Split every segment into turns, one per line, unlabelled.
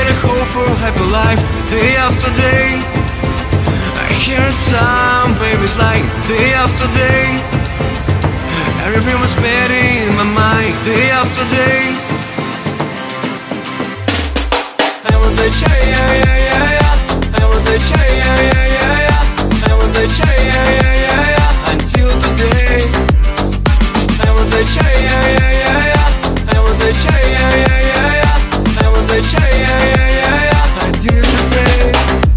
I hope for a happy life day after day. I hear some babies like day after day. Everything was better in my mind day after day. I was a child, yeah, yeah, yeah, yeah. I was a child, yeah, yeah, yeah, yeah. I was a child, yeah, yeah, yeah, yeah. Until today. I was a child, yeah, yeah, yeah, yeah. I was a child, yeah, yeah, yeah, yeah. I was a child, yeah, yeah, yeah, yeah. Until today.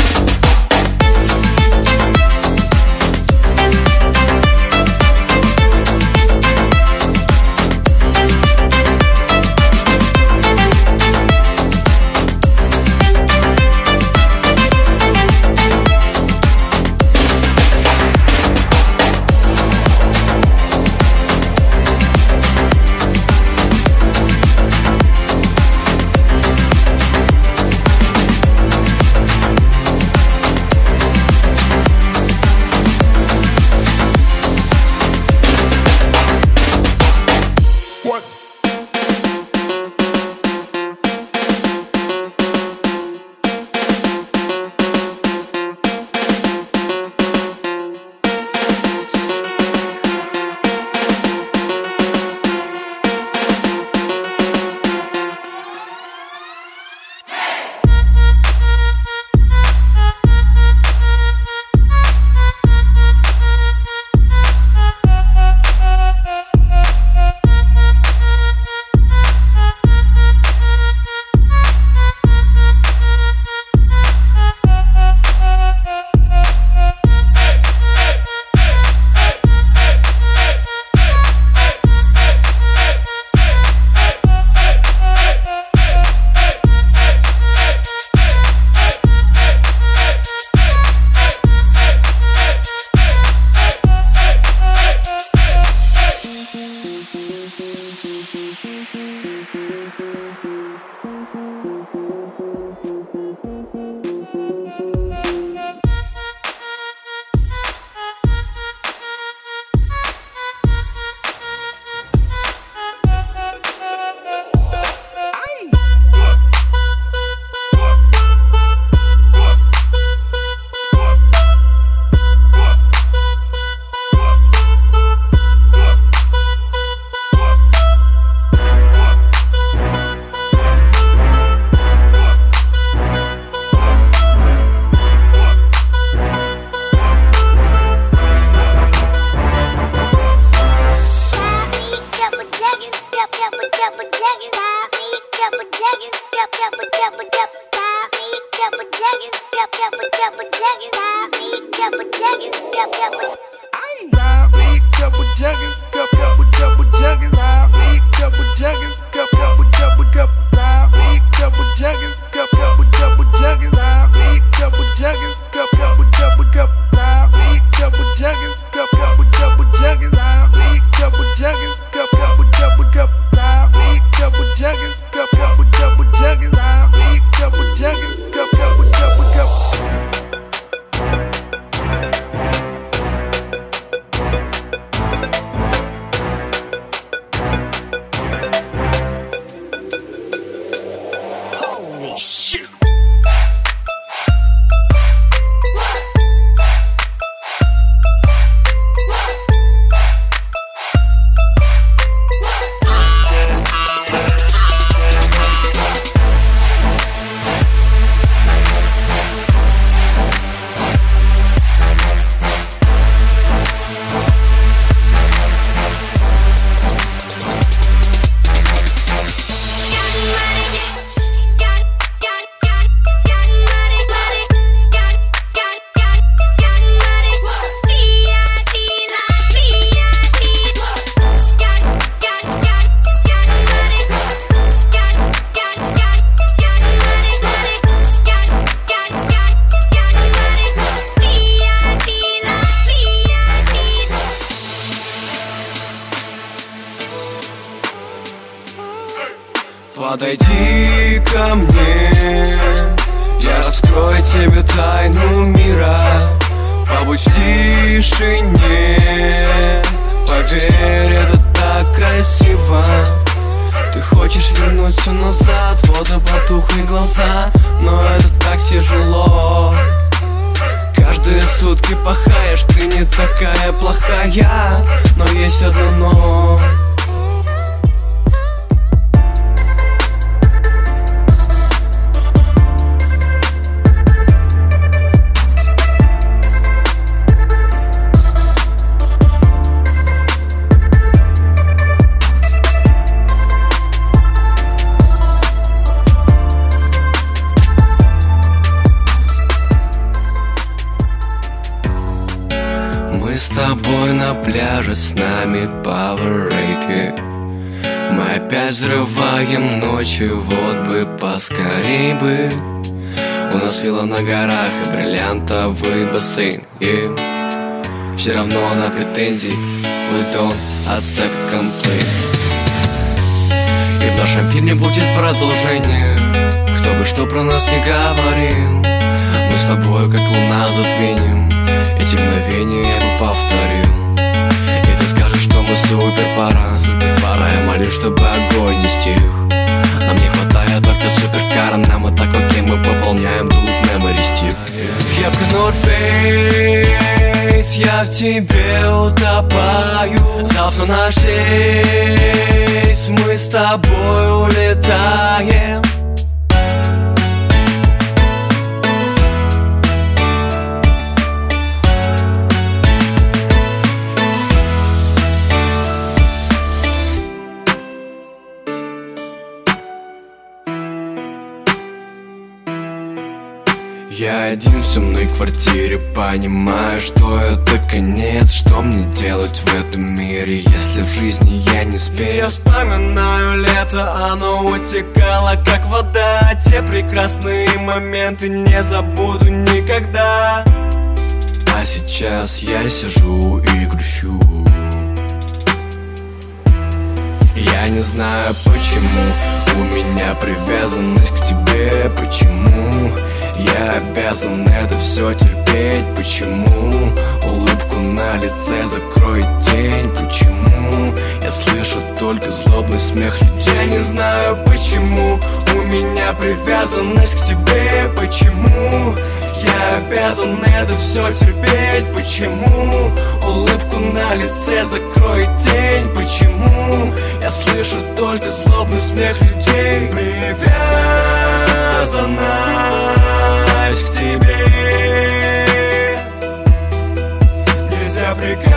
Подойди ко мне, я раскрою тебе тайну мира. Побудь в тишине, поверь, это так красиво. Ты хочешь вернуть все назад, вот и потухли глаза. Но это так тяжело. Каждые сутки пахаешь, ты не такая плохая. Но есть одно но. Мы с тобой на пляже, с нами Powerade. Мы опять взрываем ночью, вот бы поскорей бы. У нас вилла на горах и бриллиантовый бассейн, Все равно на претензий, we don't accept complaint. И в нашем фильме будет продолжение, кто бы что про нас не говорил. Мы с тобой как луна затменем, эти мгновения я бы повторил. И ты скажешь, что мы супер пара. Я молюсь, чтобы огонь не стих. Нам не хватает только суперкара. Нам и так окей, мы пополняем тут memory stick. Кепка North Face, я в тебе утопаю. Завтра наш рейс, мы с тобой улетаем. Я один в темной квартире, понимаю, что это конец. Что мне делать в этом мире, если в жизни я не спею? Я вспоминаю лето, оно утекало как вода. Те прекрасные моменты не забуду никогда. А сейчас я сижу и грущу. Я не знаю почему у меня привязанность к тебе. Почему я обязан это все терпеть? Почему улыбку на лице закроет тень? Почему я слышу только злобный смех людей? Я не знаю почему у меня привязанность к тебе. Почему я обязан это все терпеть? Почему улыбку на лице закроет тень? Почему я слышу только злобный смех людей? Привязанность к тебе нельзя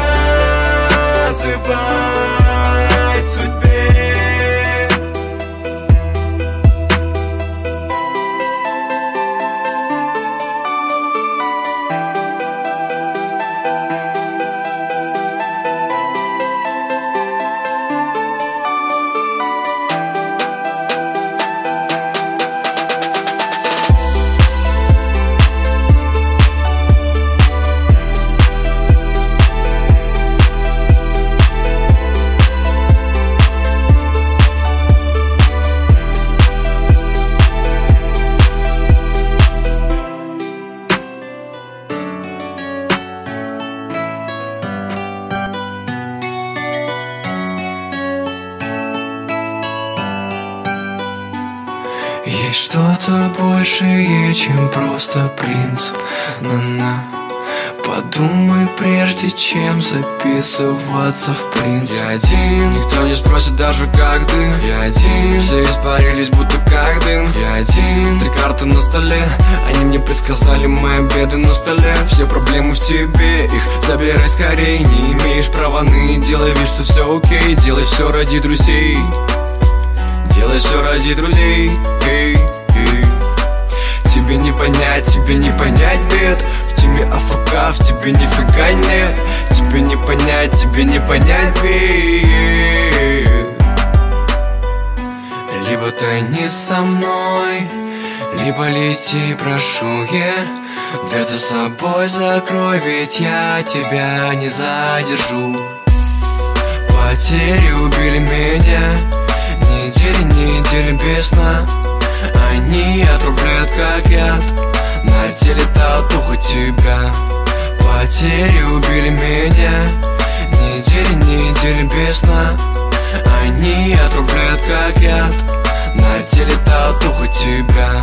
приказывать судьбе. Есть что-то большее, чем просто принцип. Подумай, прежде чем записываться в принцип. Я один, никто не спросит даже как ты. Я один, все испарились будто как дым. Я один, 3 карты на столе, они мне предсказали мои беды на столе. Все проблемы в тебе, их забирай скорей. Не имеешь права ны, делай вид, что все окей. Делай все ради друзей, делай все ради друзей. Тебе не понять бед. В тебе АФК, в тебе нифига нет. Тебе не понять бед. Либо ты не со мной, либо лети, прошу я. Дверь за собой закрой, ведь я тебя не задержу. Потери убили меня, недели без сна. Они отрубляют как яд, на теле татуха тебя. Потери убили меня, недели без сна. Они отрубляют как яд, на теле татуху тебя.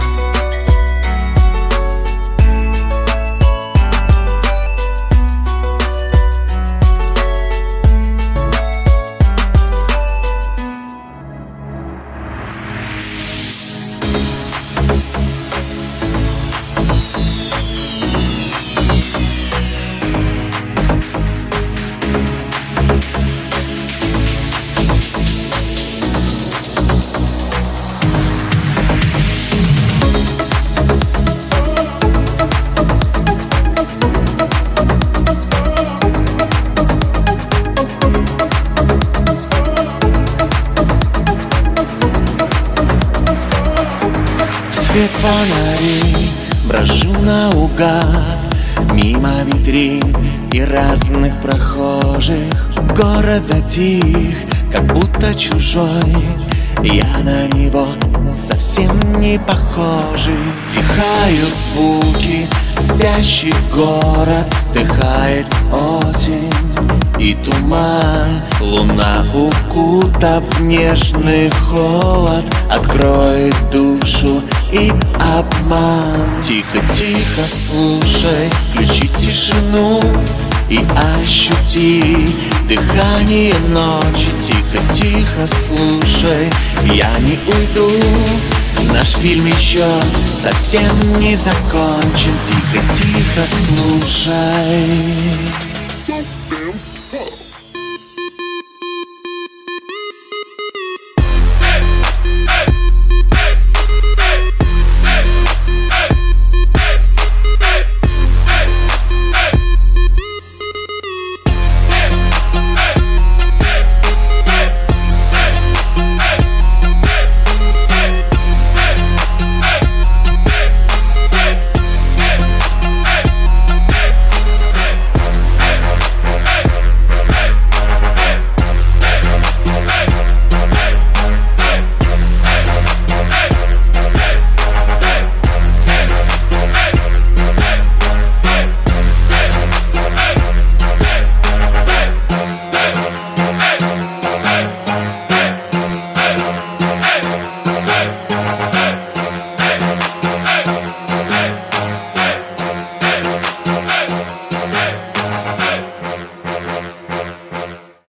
Свет фонарей, брожу наугад мимо витрин и разных прохожих. Город затих, как будто чужой, я на него совсем не похожий. Стихают звуки, спящий город, дыхает осень и туман. Луна, укутав в нежный холод, откроет душу и обман. Тихо-тихо слушай, включи тишину и ощути дыхание ночи. Тихо-тихо слушай, я не уйду, наш фильм еще совсем не закончен. Тихо-тихо слушай.